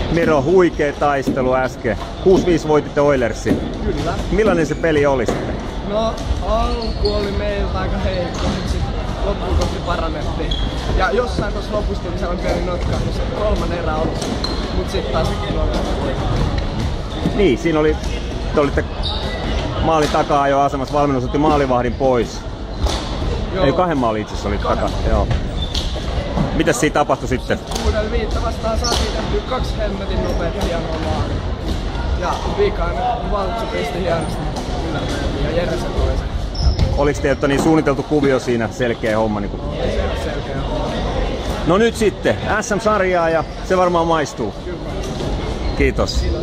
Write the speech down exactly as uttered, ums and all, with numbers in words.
Miro, huikea taistelu äsken. kuusi viisi voititte Oilersin. Kyllä. Millainen se peli oli sitten? No, alku oli meiltä aika heikko, mutta sitten loppuun kohti parannettiin. Ja jossain tuossa lopussa tuli sellainen pieni notkahdus, se kolmannen erä alussa. Mut sitten taas oli. Niin, siinä oli, te olitte maalin takaa jo asemassa, valmennus otti maalivahdin pois. Joo. Ei, kahden maalin itse asiassa oli takaa. Joo. Mitäs siinä tapahtui sitten? Kuudella viittä vastaan saatiin tehtyä kaksi hemmetin nopeeta hienoa maalia. Ja viikainen Valtsu pisti hienosti yllättäen ja Jere se tuli sen. Oliko teiltä niin suunniteltu kuvio siinä, selkeä homma? Niin kuin... Ei se ole selkeä homma. No nyt sitten S M-sarjaa ja se varmaan maistuu. Kyllä. Kiitos. Kiitos.